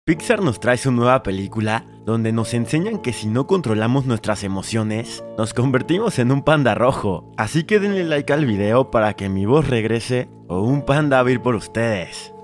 Pixar nos trae su nueva película donde nos enseñan que si no controlamos nuestras emociones, nos convertimos en un panda rojo. Así que denle like al video para que mi voz regrese o un panda va a ir por ustedes.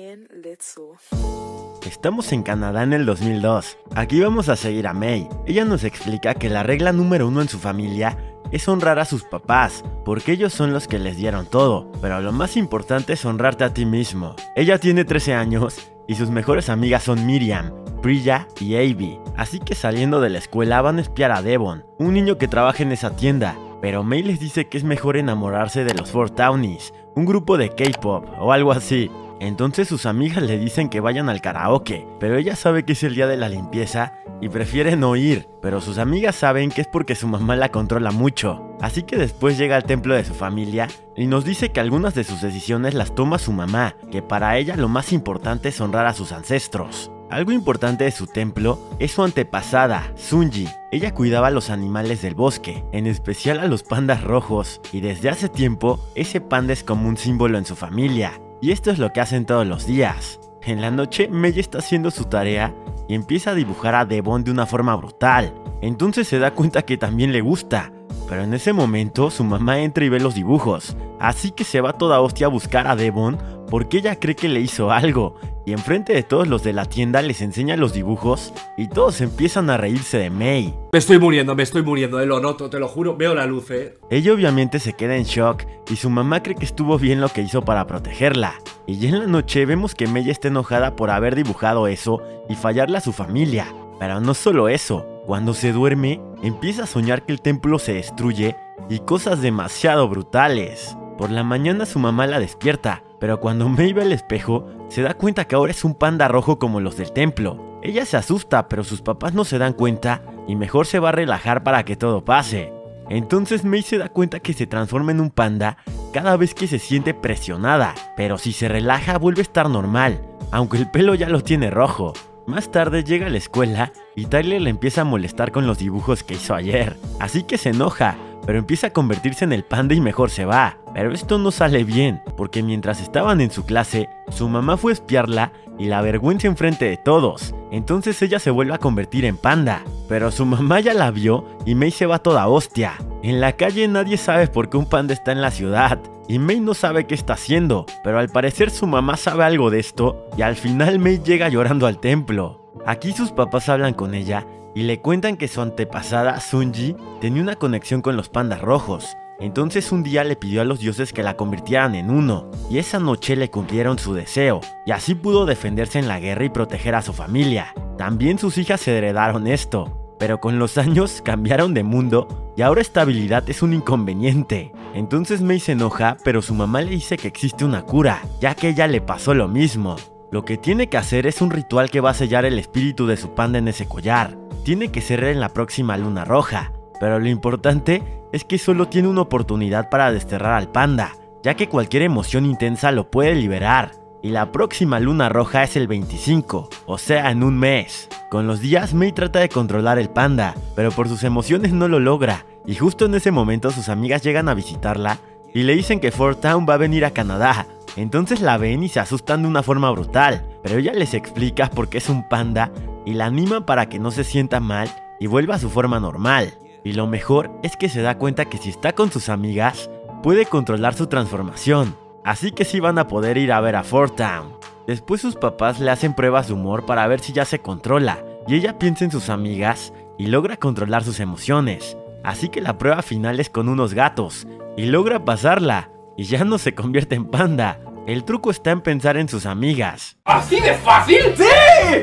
Estamos en Canadá en el 2002. Aquí vamos a seguir a May. Ella nos explica que la regla número 1 en su familia es honrar a sus papás, porque ellos son los que les dieron todo, pero lo más importante es honrarte a ti mismo. Ella tiene 13 años y sus mejores amigas son Miriam, Priya y Abby, así que saliendo de la escuela van a espiar a Devon, un niño que trabaja en esa tienda, pero May les dice que es mejor enamorarse de los Four Townies, un grupo de K-pop o algo así. Entonces sus amigas le dicen que vayan al karaoke, pero ella sabe que es el día de la limpieza y prefiere no ir, pero sus amigas saben que es porque su mamá la controla mucho. Así que después llega al templo de su familia y nos dice que algunas de sus decisiones las toma su mamá, que para ella lo más importante es honrar a sus ancestros. Algo importante de su templo es su antepasada, Sunji. Ella cuidaba a los animales del bosque, en especial a los pandas rojos, y desde hace tiempo ese panda es como un símbolo en su familia. Y esto es lo que hacen todos los días. En la noche, May está haciendo su tarea y empieza a dibujar a Devon de una forma brutal. Entonces se da cuenta que también le gusta, pero en ese momento su mamá entra y ve los dibujos, así que se va toda hostia a buscar a Devon porque ella cree que le hizo algo, y enfrente de todos los de la tienda les enseña los dibujos y todos empiezan a reírse de May. Me estoy muriendo, lo noto, te lo juro, veo la luz, Ella obviamente se queda en shock y su mamá cree que estuvo bien lo que hizo para protegerla. Y ya en la noche vemos que May está enojada por haber dibujado eso y fallarle a su familia. Pero no solo eso, cuando se duerme, empieza a soñar que el templo se destruye y cosas demasiado brutales. Por la mañana su mamá la despierta, pero cuando May ve al espejo, se da cuenta que ahora es un panda rojo como los del templo. Ella se asusta, pero sus papás no se dan cuenta y mejor se va a relajar para que todo pase. Entonces May se da cuenta que se transforma en un panda cada vez que se siente presionada, pero si se relaja vuelve a estar normal, aunque el pelo ya lo tiene rojo. Más tarde llega a la escuela y Tyler le empieza a molestar con los dibujos que hizo ayer, así que se enoja, pero empieza a convertirse en el panda y mejor se va. Pero esto no sale bien, porque mientras estaban en su clase, su mamá fue a espiarla y la avergüenza enfrente de todos. Entonces ella se vuelve a convertir en panda, pero su mamá ya la vio y May se va toda hostia. En la calle nadie sabe por qué un panda está en la ciudad, y May no sabe qué está haciendo, pero al parecer su mamá sabe algo de esto, y al final May llega llorando al templo. Aquí sus papás hablan con ella y le cuentan que su antepasada, Sunji, tenía una conexión con los pandas rojos. Entonces un día le pidió a los dioses que la convirtieran en uno, y esa noche le cumplieron su deseo, y así pudo defenderse en la guerra y proteger a su familia. También sus hijas heredaron esto, pero con los años cambiaron de mundo y ahora esta habilidad es un inconveniente. Entonces May se enoja, pero su mamá le dice que existe una cura, ya que a ella le pasó lo mismo. Lo que tiene que hacer es un ritual que va a sellar el espíritu de su panda en ese collar. Tiene que ser en la próxima luna roja, pero lo importante es que solo tiene una oportunidad para desterrar al panda, ya que cualquier emoción intensa lo puede liberar. Y la próxima luna roja es el 25, o sea en un mes. Con los días May trata de controlar el panda, pero por sus emociones no lo logra, y justo en ese momento sus amigas llegan a visitarla y le dicen que Four Town va a venir a Canadá. Entonces la ven y se asustan de una forma brutal, pero ella les explica por qué es un panda y la anima para que no se sienta mal y vuelva a su forma normal. Y lo mejor es que se da cuenta que si está con sus amigas, puede controlar su transformación, así que sí van a poder ir a ver a Four Town. Después sus papás le hacen pruebas de humor para ver si ya se controla, y ella piensa en sus amigas y logra controlar sus emociones. Así que la prueba final es con unos gatos, y logra pasarla, y ya no se convierte en panda. El truco está en pensar en sus amigas. ¿Así de fácil? ¡Sí!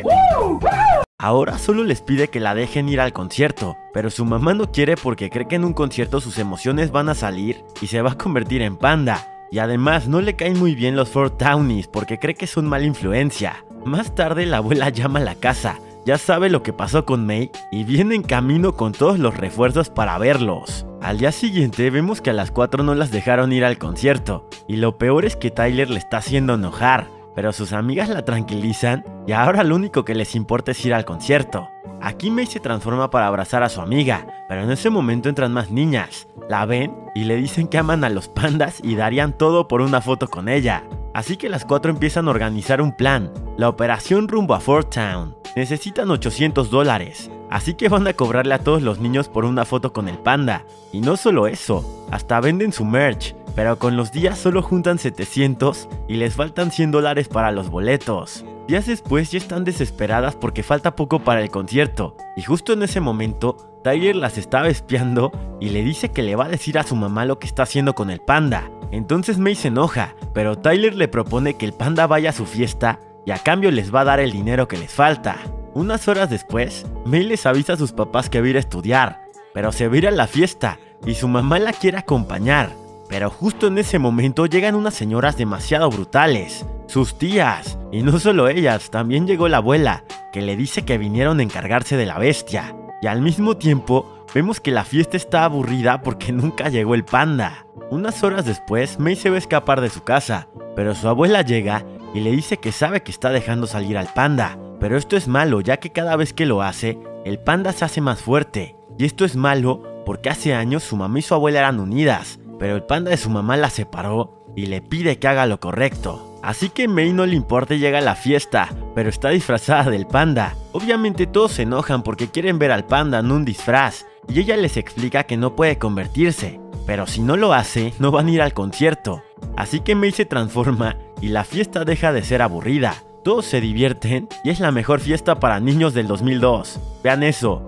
Ahora solo les pide que la dejen ir al concierto, pero su mamá no quiere porque cree que en un concierto sus emociones van a salir y se va a convertir en panda. Y además no le caen muy bien los Four Townies porque cree que son mala influencia. Más tarde la abuela llama a la casa, ya sabe lo que pasó con May y viene en camino con todos los refuerzos para verlos. Al día siguiente vemos que a las 4 no las dejaron ir al concierto, y lo peor es que Tyler le está haciendo enojar, pero sus amigas la tranquilizan y ahora lo único que les importa es ir al concierto. Aquí May se transforma para abrazar a su amiga, pero en ese momento entran más niñas, la ven y le dicen que aman a los pandas y darían todo por una foto con ella. Así que las 4 empiezan a organizar un plan, la operación rumbo a Fort Town. Necesitan $800, así que van a cobrarle a todos los niños por una foto con el panda. Y no solo eso, hasta venden su merch, pero con los días solo juntan 700 y les faltan $100 para los boletos. Días después ya están desesperadas porque falta poco para el concierto, y justo en ese momento Tyler las estaba espiando y le dice que le va a decir a su mamá lo que está haciendo con el panda. Entonces May se enoja, pero Tyler le propone que el panda vaya a su fiesta y a cambio les va a dar el dinero que les falta. Unas horas después, May les avisa a sus papás que va a ir a estudiar, pero se va a ir a la fiesta y su mamá la quiere acompañar. Pero justo en ese momento llegan unas señoras demasiado brutales, sus tías, y no solo ellas, también llegó la abuela, que le dice que vinieron a encargarse de la bestia. Y al mismo tiempo, vemos que la fiesta está aburrida porque nunca llegó el panda. Unas horas después, May se va a escapar de su casa, pero su abuela llega y le dice que sabe que está dejando salir al panda. Pero esto es malo, ya que cada vez que lo hace, el panda se hace más fuerte. Y esto es malo porque hace años su mamá y su abuela eran unidas, pero el panda de su mamá la separó y le pide que haga lo correcto. Así que May no le importa y llega a la fiesta, pero está disfrazada del panda. Obviamente todos se enojan porque quieren ver al panda en un disfraz, y ella les explica que no puede convertirse, pero si no lo hace, no van a ir al concierto. Así que May se transforma y la fiesta deja de ser aburrida. Todos se divierten y es la mejor fiesta para niños del 2002. Vean eso.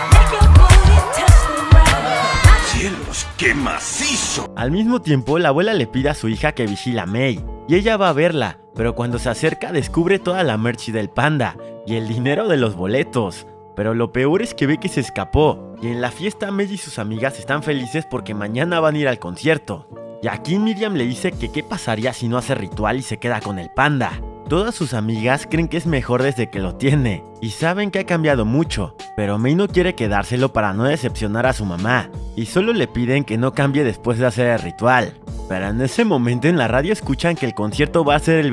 ¡Cielos, qué macizo! Al mismo tiempo, la abuela le pide a su hija que vigile a May, y ella va a verla, pero cuando se acerca descubre toda la merch del panda y el dinero de los boletos. Pero lo peor es que ve que se escapó, y en la fiesta May y sus amigas están felices porque mañana van a ir al concierto. Y aquí Miriam le dice que qué pasaría si no hace ritual y se queda con el panda. Todas sus amigas creen que es mejor desde que lo tiene, y saben que ha cambiado mucho, pero May no quiere quedárselo para no decepcionar a su mamá, y solo le piden que no cambie después de hacer el ritual. Pero en ese momento en la radio escuchan que el concierto va a ser el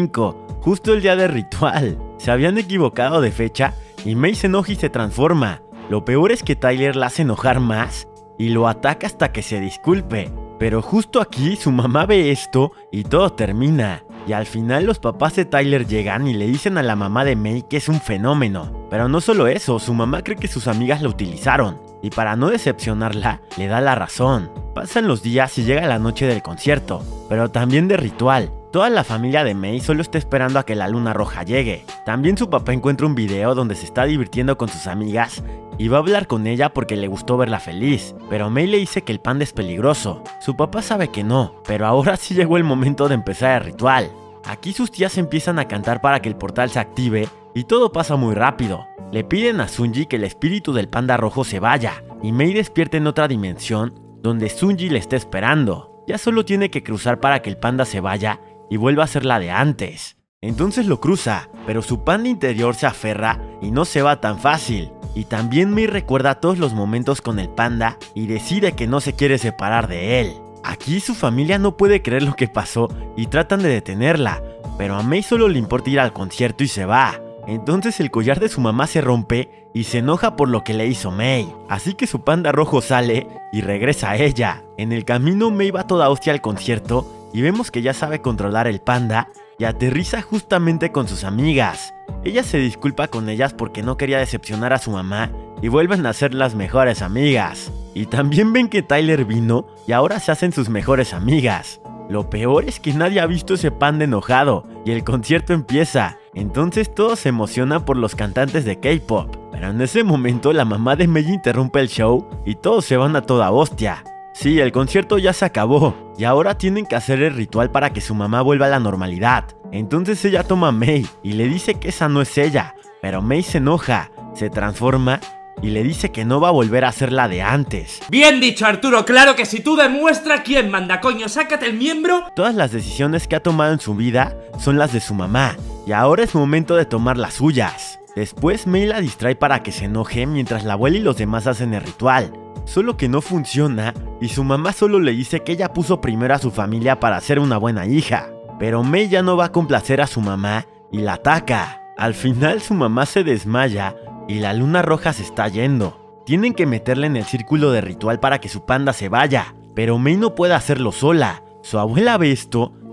25, justo el día del ritual. Se habían equivocado de fecha, y May se enoja y se transforma. Lo peor es que Tyler la hace enojar más, y lo ataca hasta que se disculpe. Pero justo aquí su mamá ve esto, y todo termina. Y al final los papás de Tyler llegan y le dicen a la mamá de May que es un fenómeno. Pero no solo eso, su mamá cree que sus amigas la utilizaron, y para no decepcionarla, le da la razón. Pasan los días y llega la noche del concierto, pero también de ritual. Toda la familia de May solo está esperando a que la luna roja llegue. También su papá encuentra un video donde se está divirtiendo con sus amigas y va a hablar con ella porque le gustó verla feliz, pero May le dice que el panda es peligroso. Su papá sabe que no, pero ahora sí llegó el momento de empezar el ritual. Aquí sus tías empiezan a cantar para que el portal se active y todo pasa muy rápido. Le piden a Sunji que el espíritu del panda rojo se vaya y May despierta en otra dimensión donde Sunji le está esperando. Ya solo tiene que cruzar para que el panda se vaya y vuelva a ser la de antes. Entonces lo cruza, pero su panda interior se aferra y no se va tan fácil. Y también May recuerda todos los momentos con el panda y decide que no se quiere separar de él. Aquí su familia no puede creer lo que pasó y tratan de detenerla, pero a May solo le importa ir al concierto y se va. Entonces el collar de su mamá se rompe y se enoja por lo que le hizo May. Así que su panda rojo sale y regresa a ella. En el camino May va toda hostia al concierto y vemos que ya sabe controlar el panda y aterriza justamente con sus amigas. Ella se disculpa con ellas porque no quería decepcionar a su mamá y vuelven a ser las mejores amigas. Y también ven que Tyler vino y ahora se hacen sus mejores amigas. Lo peor es que nadie ha visto ese panda enojado y el concierto empieza. Entonces todos se emocionan por los cantantes de K-pop. Pero en ese momento la mamá de May interrumpe el show y todos se van a toda hostia. Sí, el concierto ya se acabó y ahora tienen que hacer el ritual para que su mamá vuelva a la normalidad. Entonces ella toma a May y le dice que esa no es ella, pero May se enoja, se transforma y le dice que no va a volver a ser la de antes. Bien dicho, Arturo, claro que si tú demuestras quién manda, coño, sácate el miembro. Todas las decisiones que ha tomado en su vida son las de su mamá y ahora es momento de tomar las suyas. Después May la distrae para que se enoje mientras la abuela y los demás hacen el ritual. Solo que no funciona y su mamá solo le dice que ella puso primero a su familia para ser una buena hija. Pero May ya no va a complacer a su mamá y la ataca. Al final su mamá se desmaya y la luna roja se está yendo. Tienen que meterla en el círculo de ritual para que su panda se vaya, pero May no puede hacerlo sola. Su abuela ve esto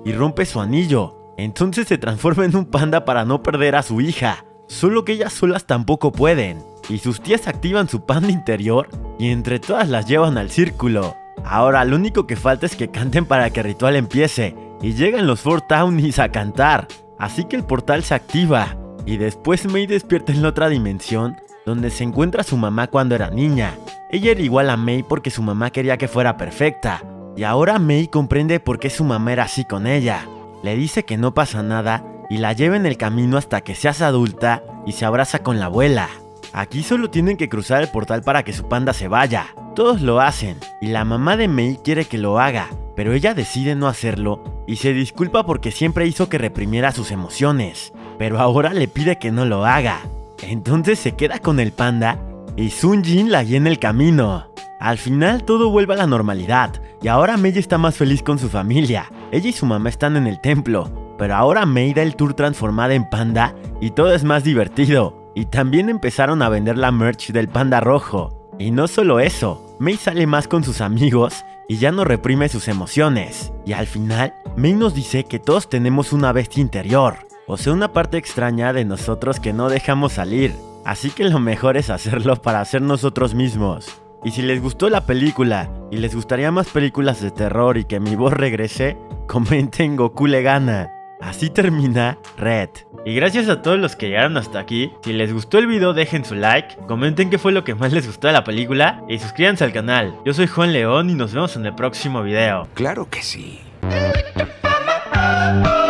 y rompe su anillo. Entonces se transforma en un panda para no perder a su hija. Solo que ellas solas tampoco pueden, y sus tías activan su panda interior y entre todas las llevan al círculo. Ahora lo único que falta es que canten para que el ritual empiece, y llegan los Four Townies a cantar. Así que el portal se activa, y después Mei despierta en la otra dimensión, donde se encuentra su mamá cuando era niña. Ella era igual a Mei porque su mamá quería que fuera perfecta, y ahora Mei comprende por qué su mamá era así con ella. Le dice que no pasa nada, y la lleva en el camino hasta que seas adulta y se abraza con la abuela. Aquí solo tienen que cruzar el portal para que su panda se vaya. Todos lo hacen, y la mamá de Mei quiere que lo haga, pero ella decide no hacerlo y se disculpa porque siempre hizo que reprimiera sus emociones, pero ahora le pide que no lo haga. Entonces se queda con el panda y Sun Jin la guía en el camino. Al final todo vuelve a la normalidad y ahora Mei está más feliz con su familia. Ella y su mamá están en el templo, pero ahora Mei da el tour transformada en panda y todo es más divertido. Y también empezaron a vender la merch del panda rojo. Y no solo eso, Mei sale más con sus amigos y ya no reprime sus emociones. Y al final, Mei nos dice que todos tenemos una bestia interior, o sea, una parte extraña de nosotros que no dejamos salir. Así que lo mejor es hacerlo para ser nosotros mismos. Y si les gustó la película y les gustaría más películas de terror y que mi voz regrese, comenten Goku le gana. Así termina Red. Y gracias a todos los que llegaron hasta aquí. Si les gustó el video dejen su like, comenten qué fue lo que más les gustó de la película y suscríbanse al canal. Yo soy Juan León y nos vemos en el próximo video. Claro que sí.